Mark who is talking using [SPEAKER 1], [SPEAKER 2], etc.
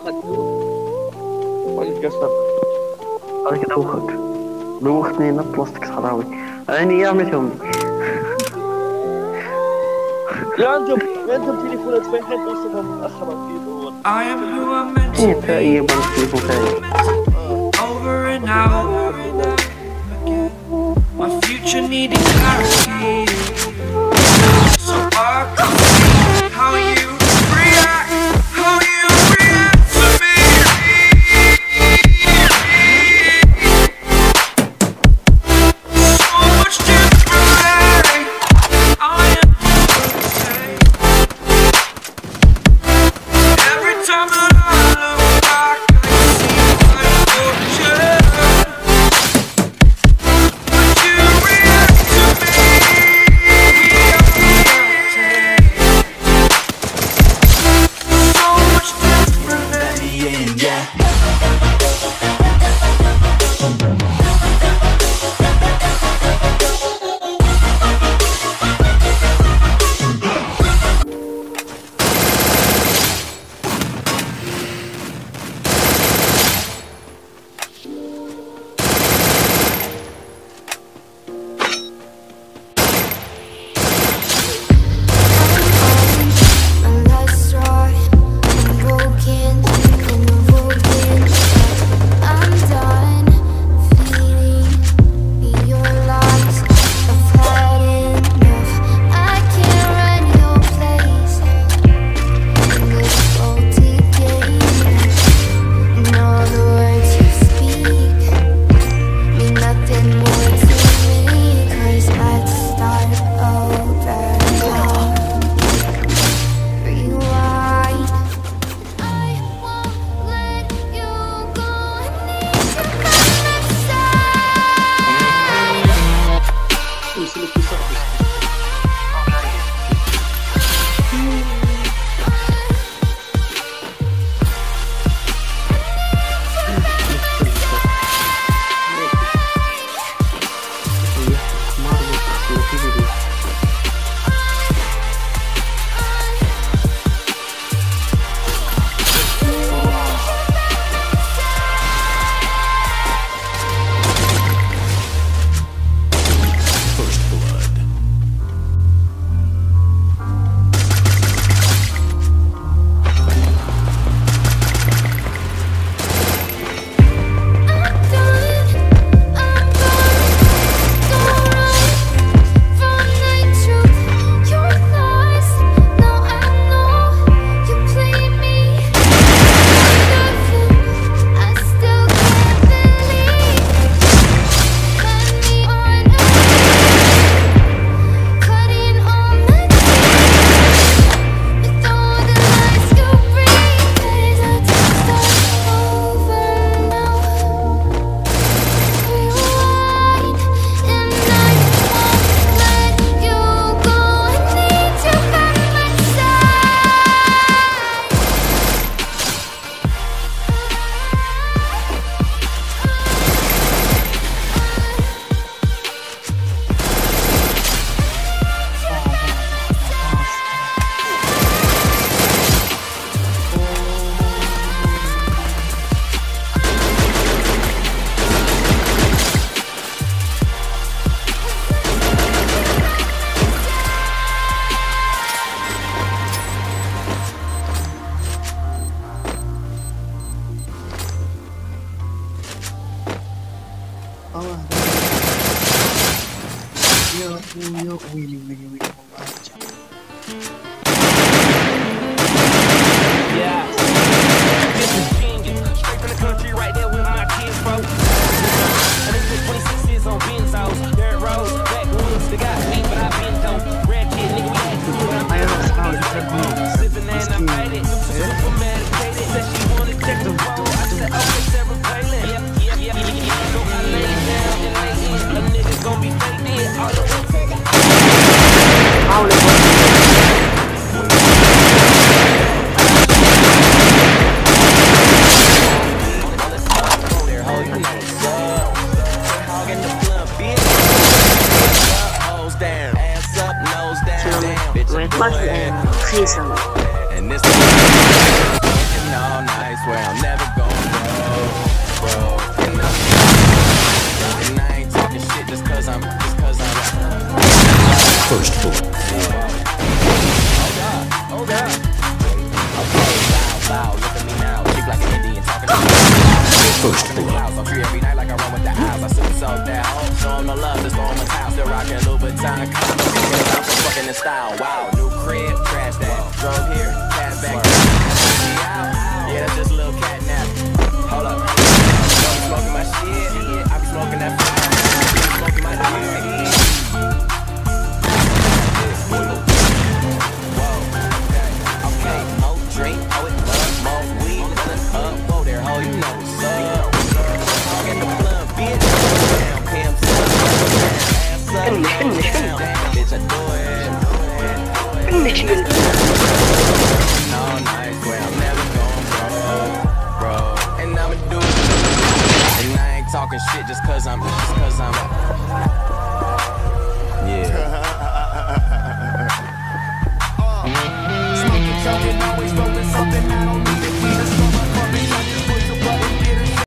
[SPEAKER 1] والقصب
[SPEAKER 2] هذاك دوخك دوختني انا بلاستيك صحراوي عيني يا عمتهم.
[SPEAKER 1] يا عندهم تليفونات فين حين توصلهم متأخرة في دول.
[SPEAKER 2] ايه تقريبا تليفون ثاني.
[SPEAKER 3] My future needing clarity. So how you react, how you react to me. So much different. I am every time that I look back, I see my fortune.
[SPEAKER 4] ويلي ويلي ويلي والله.
[SPEAKER 3] loud. Look at me now, speak like an Indian, talking to me. I'm free every night like I run with the eyes. I super sold that hoe, show 'em the love, just throw 'em a towel. Still rockin' Louboutin, condoms, thinking about the fucking in style. Wow, new crib, trash that, drove here, cash back. Yeah, that's just a little cat nap. Hold up, I'm smoking my shit, I be smoking that fire, smoking my shit. Okay, more drink, oh it love, more weed, up, whoa there, ho, you know what's up. Talk in the club, bitch, down, pimp, ass up, down, bitch, I do it. No, nice way, I'm never going bro, and I'ma do it. And I ain't talking shit just cause I'm